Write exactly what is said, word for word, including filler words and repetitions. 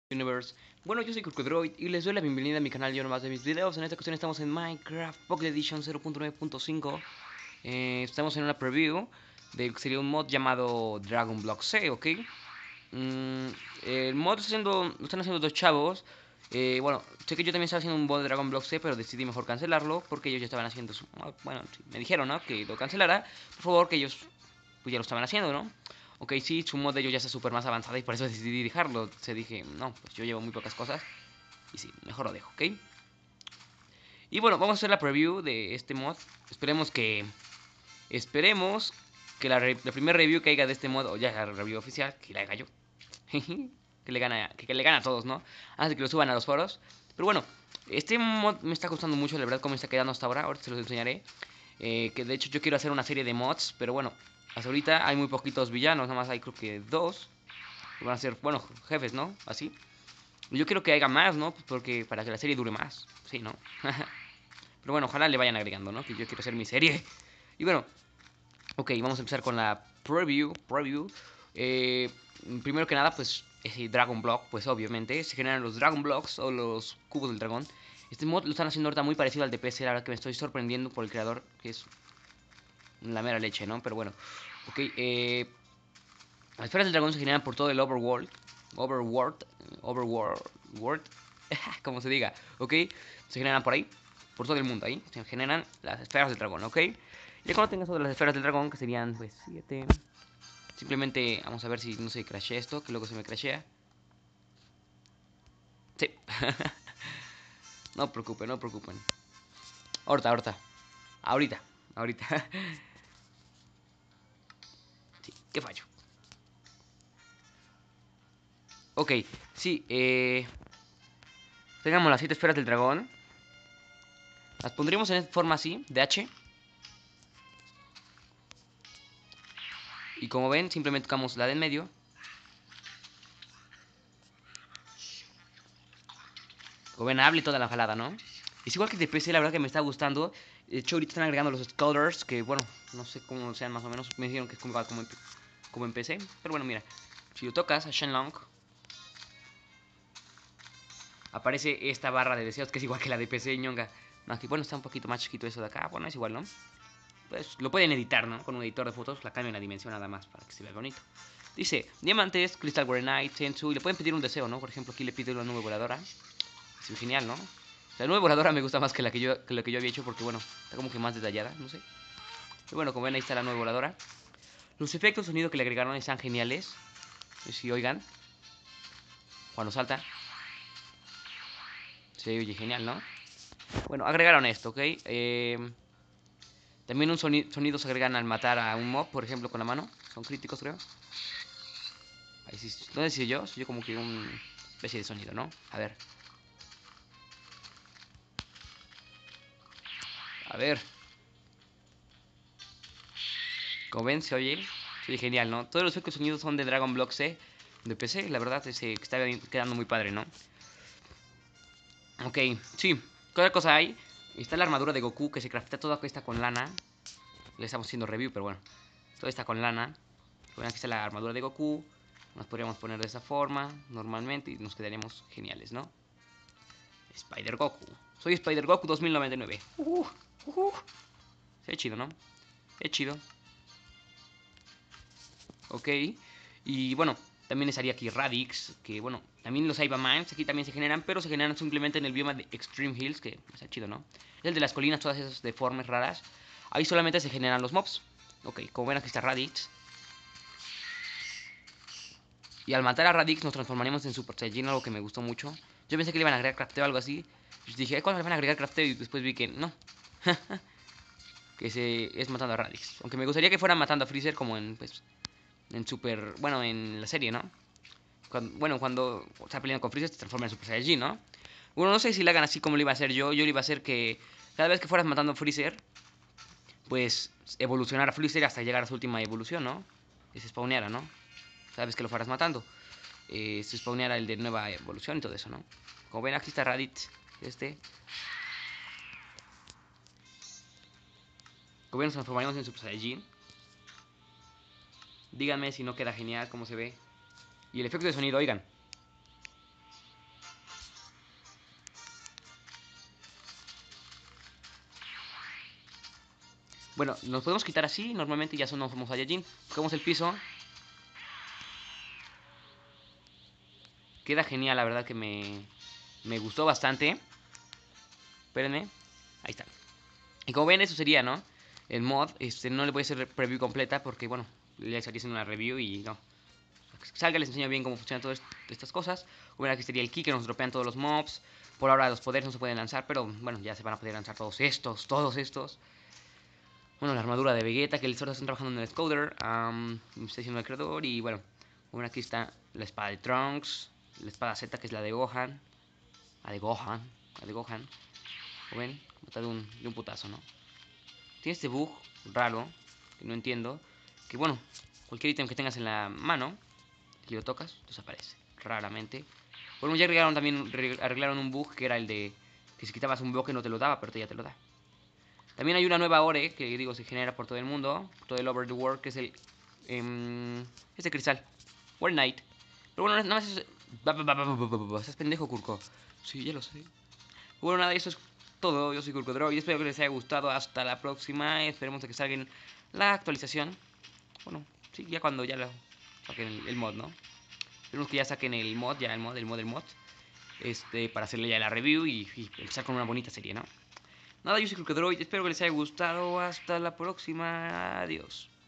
Universe. Bueno, yo soy Crocodroid y les doy la bienvenida a mi canal y uno más de mis videos. En esta ocasión estamos en Minecraft Pocket Edition cero punto nueve punto cinco. eh, Estamos en una preview de que sería un mod llamado Dragon Block C, ¿ok? Mm, el mod lo, haciendo, lo están haciendo dos chavos. Eh, bueno, sé que yo también estaba haciendo un mod de Dragon Block C, pero decidí mejor cancelarlo porque ellos ya estaban haciendo su mod. Bueno, sí, me dijeron, ¿no? Que lo cancelara. Por favor, que ellos pues ya lo estaban haciendo, ¿no? Ok, sí, su mod de ellos ya está súper más avanzada y por eso decidí dejarlo. Se dije, no, pues yo llevo muy pocas cosas. Y sí, mejor lo dejo, ¿ok? Y bueno, vamos a hacer la preview de este mod. Esperemos que... Esperemos que la, la primera review que haya de este mod, o ya la review oficial, que la haga yo. que, le gana, que, que le gana a todos, ¿no? Antes de que lo suban a los foros. Pero bueno, este mod me está gustando mucho, la verdad, cómo me está quedando hasta ahora. Ahora se los enseñaré. Eh, que de hecho yo quiero hacer una serie de mods, pero bueno, hasta ahorita hay muy poquitos villanos, nada más hay creo que dos. Que van a ser, bueno, jefes, ¿no? Así. Y yo quiero que haya más, ¿no? Pues porque para que la serie dure más. Sí, ¿no? Pero bueno, ojalá le vayan agregando, ¿no? Que yo quiero hacer mi serie. Y bueno, ok, vamos a empezar con la preview. Preview. Eh, Primero que nada, pues, ese Dragon Block, pues obviamente, se generan los Dragon Blocks o los cubos del dragón. Este mod lo están haciendo ahorita muy parecido al de P C, la verdad que me estoy sorprendiendo por el creador, que es la mera leche, ¿no? Pero bueno, ok, eh, las esferas del dragón se generan por todo el overworld, overworld, overworld, world, como se diga, ok, se generan por ahí, por todo el mundo, ahí, se generan las esferas del dragón, ok. Y cuando tengas todas las esferas del dragón, que serían, pues, siete, simplemente, vamos a ver si no se crashea esto, que luego se me crashea. Sí. No preocupen, no preocupen. Ahorita, ahorita. Ahorita, ahorita. Sí, qué fallo. Ok, sí, eh... tengamos las siete esferas del dragón. Las pondríamos en forma así, de H. Y como ven, simplemente tocamos la de en medio. Como ven, hable toda la jalada, ¿no? Es igual que de P C, la verdad que me está gustando. De hecho, ahorita están agregando los Scholars, que bueno, no sé cómo sean más o menos. Me dijeron que es como, como, en, como en P C. Pero bueno, mira, si lo tocas a Shenlong, aparece esta barra de deseos, que es igual que la de P C, ñonga. No, aquí, bueno, está un poquito más chiquito eso de acá. Bueno, es igual, ¿no? Pues lo pueden editar, ¿no? Con un editor de fotos, la cambian la dimensión nada más para que se vea bonito. Dice, diamantes, crystal granite, tensu, y le pueden pedir un deseo, ¿no? Por ejemplo, aquí le pido una nube voladora. Es genial, ¿no? La nube voladora me gusta más que la que yo, que la que yo había hecho porque, bueno, está como que más detallada, no sé. Pero bueno, como ven, ahí está la nube voladora. Los efectos de sonido que le agregaron están geniales. Si oigan, cuando salta, se oye genial, ¿no? Bueno, agregaron esto, ¿ok? Eh, también un sonido, sonido se agregan al matar a un mob, por ejemplo, con la mano. Son críticos, creo. Ahí sí, no sé si yo, soy yo como que un especie de sonido, ¿no? A ver. A ver. Como ven, se oye. Se oye genial, ¿no? Todos los efectos sonidos son de Dragon Block C de P C. La verdad, se está quedando muy padre, ¿no? Ok, sí. ¿Qué otra cosa hay? Está la armadura de Goku que se craftea toda esta con lana. Le estamos haciendo review, pero bueno. Toda esta con lana. Bueno, aquí está la armadura de Goku. Nos podríamos poner de esa forma normalmente y nos quedaríamos geniales, ¿no? Spider Goku. Soy Spider Goku dos mil noventa y nueve. Uh, uh, uh. Se ve chido, ¿no? Es chido. Ok. Y bueno, también estaría aquí Radix. Que bueno, también los Iva Mines aquí también se generan. Pero se generan simplemente en el bioma de Extreme Hills. Que está chido, ¿no? Es el de las colinas, todas esas deformes raras. Ahí solamente se generan los mobs. Ok, como ven aquí está Radix. Y al matar a Radix nos transformaremos en Super Saiyajin, algo que me gustó mucho. Yo pensé que le iban a agregar crafteo o algo así. Y dije, ¿cuándo le van a agregar crafteo? Y después vi que no. Que se es matando a Radix. Aunque me gustaría que fueran matando a Freezer como en, pues, en Super... Bueno, en la serie, ¿no? Cuando, bueno, cuando está peleando con Freezer se transforma en Super Saiyajin, ¿no? Bueno, no sé si le hagan así como lo iba a hacer yo. Yo le iba a hacer que cada vez que fueras matando a Freezer, pues evolucionara Freezer hasta llegar a su última evolución, ¿no? Que se spawneara, ¿no? Cada vez que lo fueras matando. Eh, se spawneara el de nueva evolución y todo eso, ¿no? Como ven, aquí está Raditz. Este. Como ven, nos transformaremos en Super Saiyajin. Díganme si no queda genial, cómo se ve. Y el efecto de sonido, oigan. Bueno, nos podemos quitar así, normalmente ya son, no somos Saiyajin. Tocamos el piso. Queda genial, la verdad que me, me gustó bastante. Espérenme. Ahí está. Y como ven, eso sería, ¿no? El mod, este, no le voy a hacer preview completa porque, bueno, ya estaría haciendo una review y no. Salga, les enseño bien cómo funcionan todas estas cosas. Como ven, aquí sería el ki que nos dropean todos los mobs. Por ahora los poderes no se pueden lanzar, pero bueno, ya se van a poder lanzar todos estos, todos estos. Bueno, la armadura de Vegeta, que el solo están trabajando en el Scoder. Um, me está diciendo el creador. Y bueno, bueno, aquí está la espada de Trunks. La espada Z, que es la de Gohan. La de Gohan. La de Gohan. ¿Lo ven? Como está de un, de un putazo, ¿no? Tiene este bug raro, que no entiendo. Que bueno, cualquier ítem que tengas en la mano, si lo tocas, desaparece. Raramente. Bueno, ya arreglaron también arreglaron un bug que era el de que si quitabas un bloque no te lo daba, pero ya te lo da. También hay una nueva Ore que digo se genera por todo el mundo, por todo el over the world, que es el eh, este cristal, World Knight. Pero bueno, nada más es... Estás pendejo, Kurko. Sí, ya lo sé. Bueno, nada, eso es todo. Yo soy Kurkodro y espero que les haya gustado. Hasta la próxima. Esperemos que salga la actualización. Bueno, sí, ya cuando ya lo saquen el, el mod, ¿no? Esperemos que ya saquen el mod, ya el mod, el mod, el mod. Este, para hacerle ya la review y, y empezar con una bonita serie, ¿no? Nada, yo soy Kurkodro y espero que les haya gustado. Hasta la próxima. Adiós.